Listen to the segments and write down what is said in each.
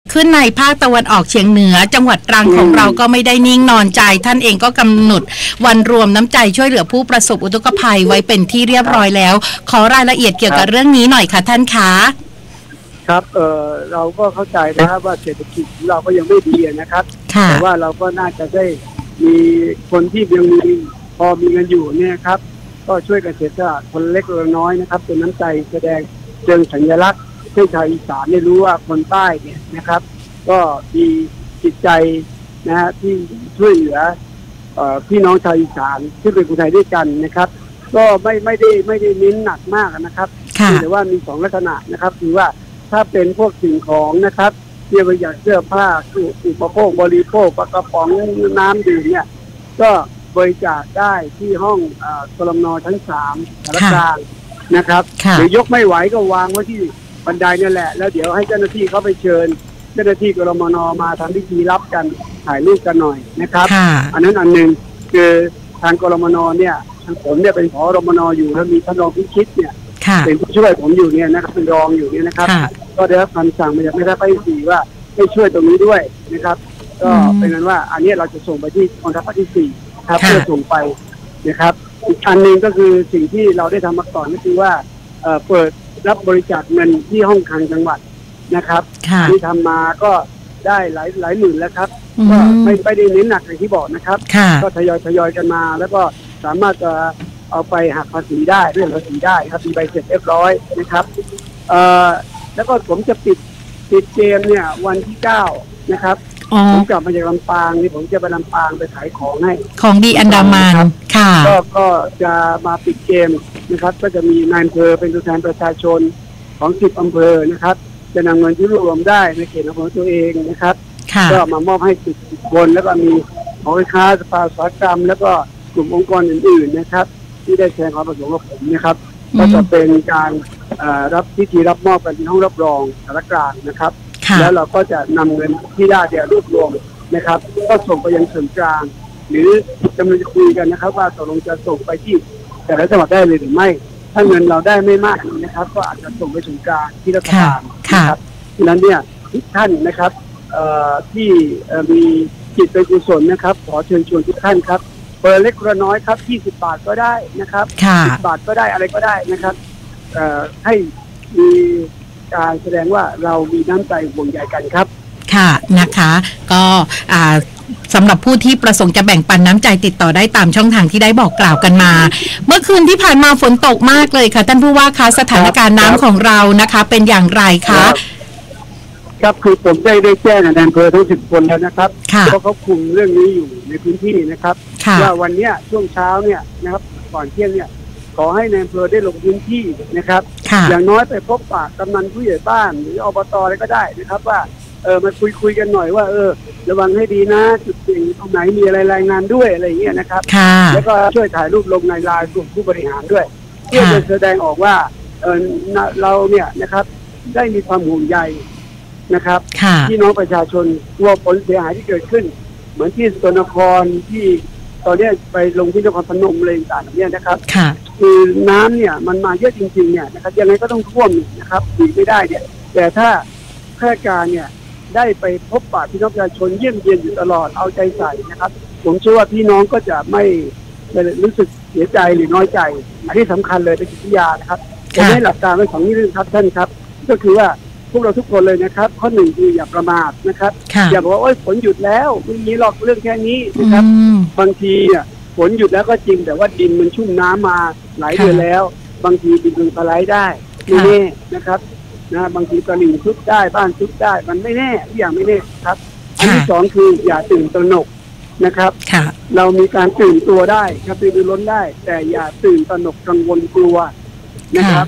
ขึ้นในภาคตะวันออกเฉียงเหนือจังหวัดตรังของเราก็ไม่ได้นิ่งนอนใจท่านเองก็กำหนดวันรวมน้ำใจช่วยเหลือผู้ประสบอุทกภัยไว้เป็นที่เรียบร้อยแล้วขอรายละเอียดเกี่ยวกับเรื่องนี้หน่อยค่ะท่านคะครับเราก็เข้าใจนะครับว่าเศรษฐกิจเราก็ยังไม่ดีนะครับแต่ว่าเราก็น่าจะได้มีคนที่ยังมีพอมีเงินอยู่เนี่ยครับก็ช่วยกันเสียสละคนเล็กคนน้อยนะครับเป็นน้ำใจแสดงเชิงสัญลักษณ์ให้ชาวอีสานได้รู้ว่าคนใต้เนี่ยนะครับก็มีจิตใจนะฮะที่ช่วยเหลือพี่น้องชาวอีสานที่เป็นคนไทยด้วยกันนะครับก็ไม่ได้เน้นหนักมากนะครับแต่ว่ามีสองลักษณะนะครับคือว่าถ้าเป็นพวกสิ่งของนะครับเกี่ยวกับเสื้อผ้าอุปโภคบริโภคปลากระป๋องน้ำดื่มเนี่ยก็บริจาคได้ที่ห้องกลมน.ชั้น3สารกลางนะครับหรือยกไม่ไหวก็วางไว้ที่บันไดนี่แหละแล้วเดี๋ยวให้เจ้าหน้าที่เขาไปเชิญเจ้าหน้าที่กลมน.มาทำพิธีรับกันถ่ายรูปกันหน่อยนะครับอันนั้นอันหนึ่งคือทางกลมน.เนี่ยทางผมเนี่ยเป็นผอ.รมน.อยู่แล้วมีท่านรองพิชิตเนี่ยเป็นผู้ช่วยผมอยู่เนี่ยนะครับเป็นรองอยู่เนี่ยนะครับก็ได้รับคำสั่งมาจากแม่ทัพภาคที่4ว่าให้ช่วยตรงนี้ด้วยนะครับก็เป็นนั้นว่าอันนี้เราจะส่งไปที่กองทัพภาคที่4ครับเพื่อส่งไปนะครับอีกอันหนึ่งก็คือสิ่งที่เราได้ทำมาก่อนก็คือว่าเปิดรับบริจาคเงินที่ห้องคลังจังหวัดนะครับที่ทำมาก็ได้หลายหมื่นแล้วครับก็ไม่ได้เน้นหนักอย่างที่บอกนะครับก็ทยอยกันมาแล้วก็สามารถจะเอาไปหักภาษีได้เรื่องภาษีได้ครับมีใบเสร็จเรียบร้อยนะครับแล้วก็ผมจะปิดเกมเนี่ยวันที่9นะครับผมกลับมาจากลำปางนี่ผมจะไปลำปางไปขายของให้ของดีอันดามันค่ะก็จะมาปิดเกมนะครับก็จะมีนายอำเภอเป็นตัวแทนประชาชนของ10 อำเภอนะครับจะนำเงินที่รวมได้ในเขตอำเภอตัวเองนะครับก็มามอบให้10 คนแล้วก็มีของค้าสภาอุตสาหกรรมแล้วก็กลุ่มองค์กรอื่นๆนะครับที่ได้แสดงความประสงค์กับผมนะครับก็จะเป็นการรับพิธีรับมอบกันที่ห้องรับรองสารกลางนะครับแล้วเราก็จะนำเงินที่ได้เดี๋ยวรวบรวมนะครับก็ส่งไปยังส่วนกลางหรือจะคุยกันนะครับว่าตกลงจะส่งไปที่แต่ละจังหวัดได้เลยหรือไม่ถ้าเงินเราได้ไม่มากนะครับก็อาจจะส่งไปส่วนกลางที่รัฐบาลนะครับดังนั้นเนี่ยทุกท่านนะครับที่มีจิตเป็นกุศลนะครับขอเชิญชวนทุกท่านครับเปิดเล็กคนน้อยครับ20 บาทก็ได้นะครับ10 บาทก็ได้อะไรก็ได้นะครับให้มีการแสดงว่าเรามีน้ำใจห่วงใยกันครับค่ะนะคะก็สำหรับผู้ที่ประสงค์จะแบ่งปันน้ำใจติดต่อได้ตามช่องทางที่ได้บอกกล่าวกันมาเมื่อคืนที่ผ่านมาฝนตกมากเลยค่ะท่านผู้ว่าคะสถานการณ์น้ำของเรานะคะเป็นอย่างไรคะครับคือผมได้แจ้งในอำเภอทั้ง10 คนแล้วนะครับเพราะเขาคุมเรื่องนี้อยู่ในพื้นที่นะครับว่าวันนี้ช่วงเช้าเนี่ยนะครับก่อนเที่ยงเนี่ยขอให้ในอำเภอได้ลงพื้นที่นะครับอย่างน้อยไปพบปะกำนันผู้ใหญ่บ้านหรืออบตอะไรก็ได้นะครับว่ามาคุยกันหน่อยว่าระวังให้ดีนะจุดเสี่ยงตรงไหนมีอะไรรายงานด้วยอะไรอย่างเงี้ยนะครับแล้วก็ช่วยถ่ายรูปลงในไลน์กลุ่มผู้บริหารด้วยเพื่อจะแสดงออกว่าเราเนี่ยนะครับได้มีความห่วงใยนะครับที่น้องประชาชนกลัวผลเสียหายที่เกิดขึ้นเหมือนที่สกลนครที่ตอนนี้ไปลงที่นครพนมอะไรต่างๆเนี่ยนะครับคือน้ำเนี่ยมันมาเยอะจริงๆเนี่ยนะครับยังไงก็ต้องท่วมนะครับหนีไม่ได้เนี่ยแต่ถ้าข้าราชการเนี่ยได้ไปพบปะพี่น้องประชาชนเยี่ยมเยียนอยู่ตลอดเอาใจใส่นะครับผมเชื่อว่าพี่น้องก็จะไม่รู้สึกเสียใจหรือน้อยใจอันที่สำคัญเลยเป็นจิตวิทยานะครับจะได้หลักการไว้2 เรื่องครับท่านครับก็คือว่าพวกเราทุกคนเลยนะครับข้อ1คืออย่าประมาทนะครับอย่าบอกว่าฝนหยุดแล้วไม่มีหรอกเรื่องแค่นี้นะครับบางทีฝนหยุดแล้วก็จริงแต่ว่าดินมันชุ่มน้ำมาหลายเดือนแล้วบางทีดินมันสไลด์ได้ไม่แน่นะครับบางทีตลิ่งซุดได้บ้านซุดได้มันไม่แน่ทุกอย่างไม่แน่ครับอันที่2คืออย่าตื่นตระหนกนะครับเรามีการตื่นตัวได้ครับตื่นล้นได้แต่อย่าตื่นตระหนกกังวลกลัวนะครับ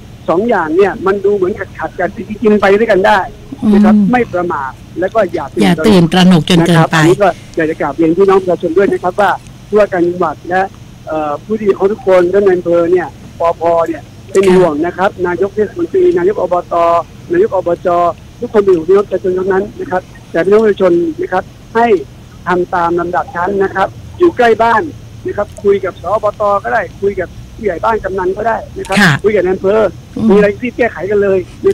2 อย่างเนี่ยมันดูเหมือนขัดกันจริงๆไปด้วยกันได้นะครับไม่ประมาทแล้วก็อย่าตื่นตระหนกจนเกินไปอันนี้ก็อยากจะกราบเรียนพี่น้องประชาชนด้วยนะครับว่าผู้ว่าการจังหวัดและผู้ที่เขาทุกคนท่านนายอำเภอเนี่ยปภเนี่ยเป็นห่วงนะครับนายกเทศมนตรีนายกอบตนายกอบจทุกคนเป็นห่วงพี่น้องประชาชนทั้งนั้นนะครับแต่พี่น้องประชาชนนะครับให้ทำตามลำดับชั้นนะครับอยู่ใกล้บ้านนะครับคุยกับสอบตก็ได้คุยกับผู้ใหญ่บ้านกำนันก็ได้นะครับคุยกับนายอำเภอมีอะไรที่แก้ไขกันเลยนะครับ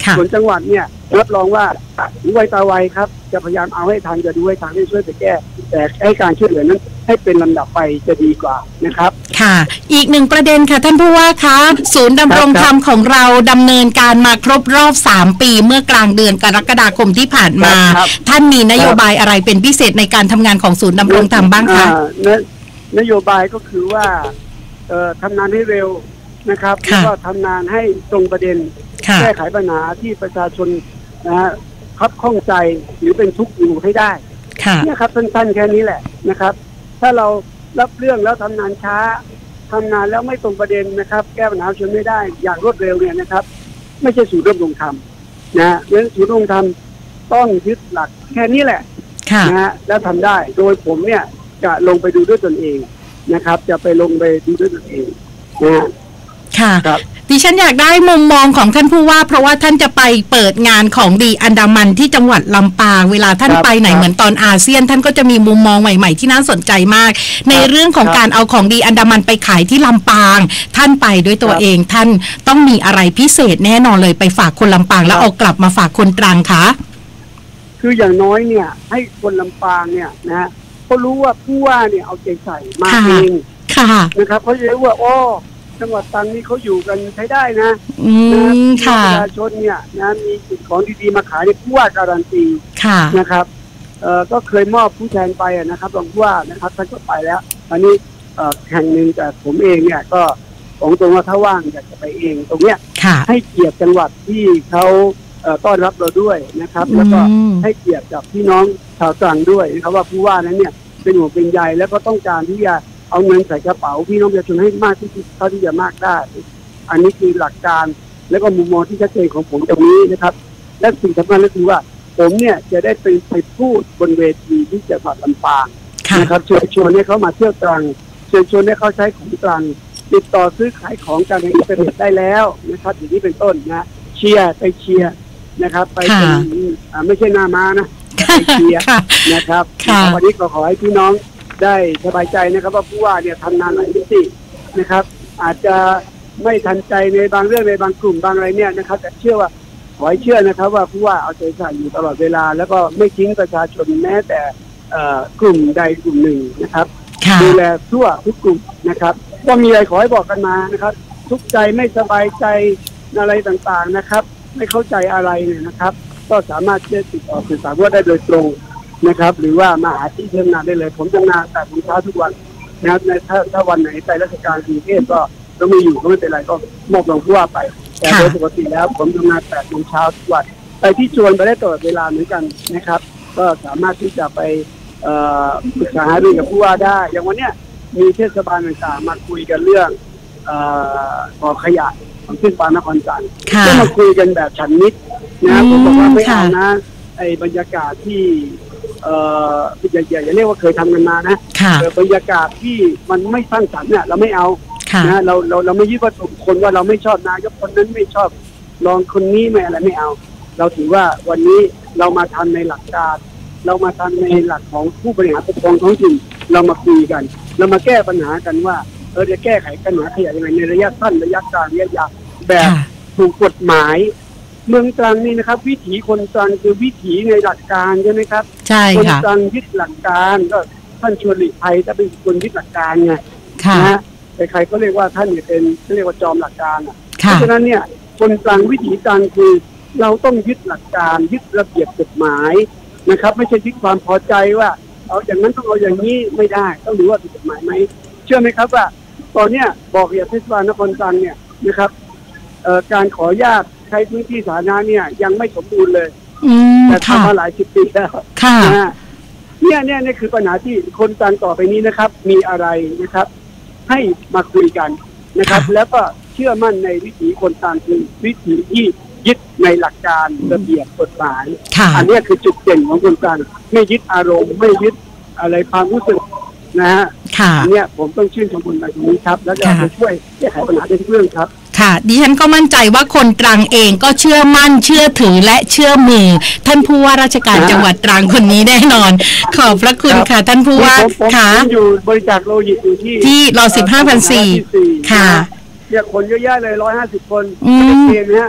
ส่วนจังหวัดเนี่ยรับรองว่าหูไวตาไวครับจะพยายามเอาให้ทันจะดูให้ทันให้ช่วยไปแก้แต่ให้การช่วยเหลือนั้นให้เป็นลำดับไปจะดีกว่านะครับค่ะอีกหนึ่งประเด็นค่ะท่านผู้ว่าคะศูนย์ดำรงธรรมของเราดำเนินการมาครบรอบ3 ปีเมื่อกลางเดือนกรกฎาคมที่ผ่านมาท่านมีนโยบายอะไรเป็นพิเศษในการทำงานของศูนย์ดำรงธรรมบ้างคะนโยบายก็คือว่าทำงานให้เร็วนะครับแล้วก็ทำงานให้ตรงประเด็นแก้ไขปัญหาที่ประชาชนนะฮะคับข้องใจหรือเป็นทุกข์อยู่ให้ได้เนี่ยครับสั้นๆแค่นี้แหละนะครับถ้าเรารับเรื่องแล้วทำงานช้าทำงานแล้วไม่ตรงประเด็นนะครับแก้ปัญหาชนไม่ได้อย่างรวดเร็วเนี่ยนะครับไม่ใช่ศูนย์ดำรงธรรมนะเรื่องศูนย์ดำรงธรรมต้องยึดหลักแค่นี้แหละนะฮะแล้วทำได้โดยผมเนี่ยจะลงไปดูด้วยตนเองนะครับจะไปลงไปดูด้วยตนเองนะค่ะดิฉันอยากได้มุมมองของท่านผู้ว่าเพราะว่าท่านจะไปเปิดงานของดีอันดามันที่จังหวัดลำปางเวลาท่านไปไหนเหมือนตอนอาเซียนท่านก็จะมีมุมมองใหม่ๆที่น่าสนใจมากในเรื่องของการเอาของดีอันดามันไปขายที่ลำปางท่านไปด้วยตัวเองท่านต้องมีอะไรพิเศษแน่นอนเลยไปฝากคนลำปางแล้วเอากลับมาฝากคนตรังคะคืออย่างน้อยเนี่ยให้คนลำปางเนี่ยนะเขารู้ว่าผู้ว่าเนี่ยเอาใจใส่มาเองนะครับเขาจะรู้ว่าโอ้จังหวัดตรังนี่เขาอยู่กันใช้ได้นะประชาชนเนี่ยนะมีสิ่งของดีๆมาขายในผู้ว่าการันตีนะครับก็เคยมอบผู้แทนไปนะครับรองผู้ว่านะครับท่านก็ไปแล้วอันนี้แห่งหนึ่งแต่ผมเองเนี่ยก็ของตรงว่าถ้าว่างอยากจะไปเองตรงเนี้ยให้เกียรติจังหวัดที่เขาต้อนรับเราด้วยนะครับแล้วก็ให้เกียรติกับพี่น้องชาวตรังด้วยนะครับว่าผู้ว่านั้นเนี่ยเป็นห่วงเป็นใยแล้วก็ต้องการที่จะเอาเงินใส่กระเป๋าพี่น้องประชาชนให้มากที่สุดเท่าที่จะมากได้อันนี้คือหลักการและก็มุมมองที่ชัดเจนของผมตรงนี้นะครับและสิ่งสำคัญก็คือว่าผมเนี่ยจะได้ไปพูดบนเวทีที่จังหวัดลำปางนะครับเชิญชวนให้เขามาเที่ยวตรังเชิญชวนให้เขาใช้ของตรังติดต่อซื้อขายของกันในอินเทอร์เน็ตได้แล้วนะครับอย่างนี้เป็นต้นนะเชียร์ไปเชียร์นะครับไปเป็นไม่ใช่หน้าม้านะไปเชียร์นะครับวันนี้ก็ขอให้พี่น้องได้สบายใจนะครับว่าผู้ว่าเนี่ยทำงานหลายมิตินะครับอาจจะไม่ทันใจในบางเรื่องในบางกลุ่มบางอะไรเนี่ยนะครับแต่เชื่อว่าขอให้เชื่อนะครับว่าผู้ว่าเอาใจใส่อยู่ตลอดเวลาแล้วก็ไม่ทิ้งประชาชนแม้แต่กลุ่มใดกลุ่มหนึ่งนะครับดูแลทั่วทุกกลุ่มนะครับก็มีอะไรขอให้บอกกันมานะครับทุกใจไม่สบายใจอะไรต่างๆนะครับไม่เข้าใจอะไรเนี่ยนะครับก็สามารถติดต่อสื่อสารว่าได้โดยตรงนะครับหรือว่ามาหาที่ทำงานได้เลยผมทำงานแต่ผมเช้าทุกวันนะครับถ้าวันไหนไปราชการกรุงเทพก็ไม่อยู่ก็ไม่เป็นไรก็มอบรองผู้ว่าไปแต่โดยปกติแล้วผมทำงาน8 โมงเช้าทุกวันไปที่ชวนไปได้ตลอดเวลาเหมือนกันนะครับก็สามารถที่จะไปปรึกษาหารือกับผู้ว่าได้อย่างวันเนี้ยมีเทศบาลต่างๆมาคุยกันเรื่องก่อขยะของเทศบาลนครสวรรค์ก็มาคุยกันแบบฉันมิตรนะผมบอกว่าไม่เอานะไอ้บรรยากาศที่อย่าเรียกว่าเคยทำกันมานะบรรยากาศที่มันไม่สร้างสรรค์เนี่ยเราไม่เอานะเราไม่ยึดว่าคนว่าเราไม่ชอบนายกคนนั้นไม่ชอบรองคนนี้ไม่อะไรไม่เอาเราถือว่าวันนี้เรามาทำในหลักการเรามาทำในหลักของผู้บริหารปกครองท้องถิ่นเรามาคุยกันเรามาแก้ปัญหากันว่าจะแก้ไขปัญหาขยะยังไงในระยะสั้นระยะกลางระยะยาวแบบถูกกฎหมายเมืองตรังนี่นะครับวิถีคนตรังคือวิถีในหลักการใช่ไหมครับใช่ค่ะคนตรังยึดหลักการก็ท่านชวนหลีกภัยจะเป็นคนยึดหลักการไงนะใครก็เรียกว่าท่านเนี่ยเป็นเรียกว่าจอมหลักการเพราะฉะนั้นเนี่ยคนตรังวิถีตรังคือเราต้องยึดหลักการยึดระเบียบกฎหมายนะครับไม่ใช่ยึดความพอใจว่าเอาอย่างนั้นต้องเอาอย่างนี้ไม่ได้ต้องดูว่าผิดกฎหมายไหมเชื่อไหมครับว่าตอนเนี้ยบอกอย่างเทศบาลนครตรังเนี่ยนะครับการขออนุญาตใช้พื้นที่สาธารณะเนี่ยยังไม่สมบูรณ์เลยแต่ทำมาหลาย10 ปีแล้วเนี่ยคือปัญหาที่คนตรังต่อไปนี้นะครับมีอะไรนะครับให้มาคุยกันนะครับแล้วก็เชื่อมั่นในวิถีคนตรังคือวิถีที่ยึดในหลักการระเบียบกฎหมายอันนี้คือจุดเด่นของคนตรังไม่ยึดอารมณ์ไม่ยึดอะไรความรู้สึกนะฮะอันนี้ผมต้องชื่นชมคนตรงนี้ครับแล้วจะช่วยแก้ไขปัญหาได้ทุกเรื่องครับค่ะดิฉันก็มั่นใจว่าคนตรังเองก็เชื่อมั่นเชื่อถือและเชื่อมือท่านผู้ว่าราชการจังหวัดตรังคนนี้แน่นอนขอบพระคุณค่ะท่านผู้ว่าค่ะอยู่บริจาคโลหิตอยู่ที่ร15,400ค่ะเนี่ยคนเยอะแยะเลย150 คนเองนะฮะ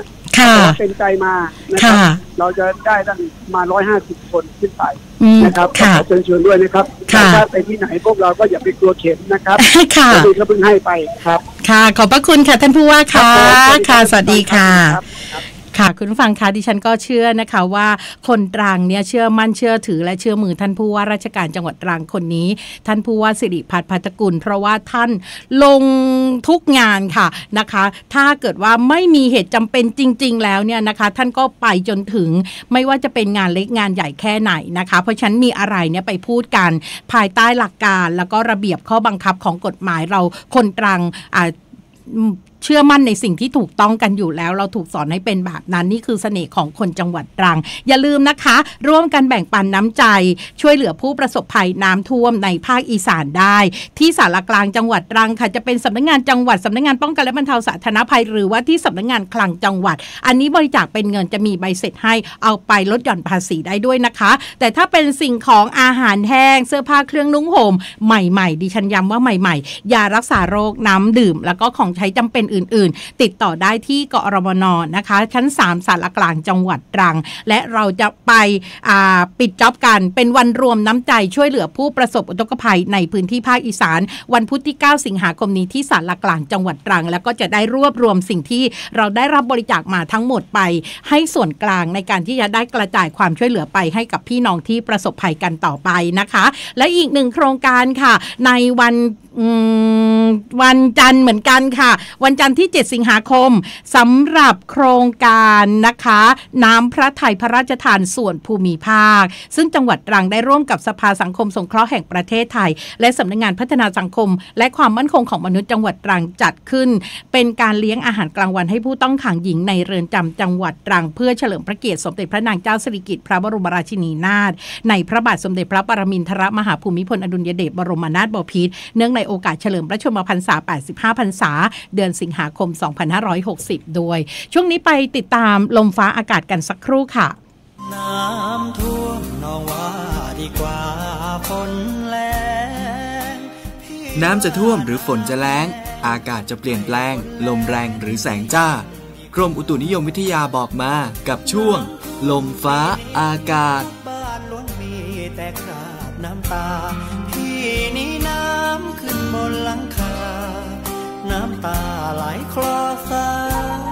ถ้าเป็นใจมานะครับเราจะได้ตั้งมา150 คนขึ้นไปนะครับขอเชิญชวนด้วยนะครับถ้าไปที่ไหนพวกเราก็อย่าไปกลัวเข็มนะครับก็เพิ่งให้ไปครับค่ะขอบพระคุณค่ะท่านผู้ว่าค่ะค่ะสวัสดีค่ะค่ะคุณผู้ฟังคะดิฉันก็เชื่อนะคะว่าคนตรังเนี่ยเชื่อมั่นเชื่อถือและเชื่อมือท่านผู้ว่าราชการจังหวัดตรังคนนี้ท่านผู้ว่าสิริพัฒน์ภัทรกุลเพราะว่าท่านลงทุกงานค่ะนะคะถ้าเกิดว่าไม่มีเหตุจำเป็นจริงๆแล้วเนี่ยนะคะท่านก็ไปจนถึงไม่ว่าจะเป็นงานเล็กงานใหญ่แค่ไหนนะคะเพราะฉะนั้นมีอะไรเนี่ยไปพูดกันภายใต้หลักการแล้วก็ระเบียบข้อบังคับของกฎหมายเราคนตรังเชื่อมั่นในสิ่งที่ถูกต้องกันอยู่แล้วเราถูกสอนให้เป็นแบบนั้นนี่คือเสน่ห์ของคนจังหวัดตรังอย่าลืมนะคะร่วมกันแบ่งปันน้ำใจช่วยเหลือผู้ประสบภัยน้ำท่วมในภาคอีสานได้ที่ศาลากลางจังหวัดตรังค่ะจะเป็นสำนักงานจังหวัดสำนักงานป้องกันและบรรเทาสาธารณภัยหรือว่าที่สำนักงานคลังจังหวัดอันนี้บริจาคเป็นเงินจะมีใบเสร็จให้เอาไปลดหย่อนภาษีได้ด้วยนะคะแต่ถ้าเป็นสิ่งของอาหารแห้งเสื้อผ้าเครื่องนุ่งห่มใหม่ๆดิฉันย้ำว่าใหม่ๆยารักษาโรคน้ำดื่มแล้วก็ของใช้จำเป็นอื่นๆติดต่อได้ที่กอรมน.นะคะชั้น3ศาลากลางจังหวัดตรังและเราจะไปปิดจ็อบกันเป็นวันรวมน้ำใจช่วยเหลือผู้ประสบอุทกภัยในพื้นที่ภาคอีสานวันพุธที่9สิงหาคมนี้ที่ศาลากลางจังหวัดตรังแล้วก็จะได้รวบรวมสิ่งที่เราได้รับบริจาคมาทั้งหมดไปให้ส่วนกลางในการที่จะได้กระจายความช่วยเหลือไปให้กับพี่น้องที่ประสบภัยกันต่อไปนะคะและอีกหนึ่งโครงการค่ะในวันจันทร์เหมือนกันค่ะวันจันทร์ที่7สิงหาคมสำหรับโครงการนะคะน้ำพระทัยพระราชทานส่วนภูมิภาคซึ่งจังหวัดตรังได้ร่วมกับสภาสังคมสงเคราะห์แห่งประเทศไทยและสำนักงานพัฒนาสังคมและความมั่นคงของมนุษย์จังหวัดตรังจัดขึ้นเป็นการเลี้ยงอาหารกลางวันให้ผู้ต้องขังหญิงในเรือนจำจังหวัดตรังเพื่อเฉลิมพระเกียรติสมเด็จพระนางเจ้าสิริกิติ์พระบรมราชินีนาถในพระบาทสมเด็จพระปรมินทรมหาภูมิพลอดุลยเดชบรมนาถบพิตรเนื่องในโอกาสเฉลิมพระชนมพรรษา85พรรษาเดือนสิงหาคม2560ด้วยช่วงนี้ไปติดตามลมฟ้าอากาศกันสักครู่ค่ะน้ำท่วมนองว่าดีกว่าฝนแล้งน้ำจะท่วมหรือฝนจะแล้งอากาศจะเปลี่ยนแปลงลมแรงหรือแสงจ้ากรมอุตุนิยมวิทยาบอกมากับช่วงลมฟ้าอากาศบ้านล้วนมีแต่คราบน้ำตาพี่นี้น้ำขึ้นบนหลังคาน้ำตาไหลคลอสาย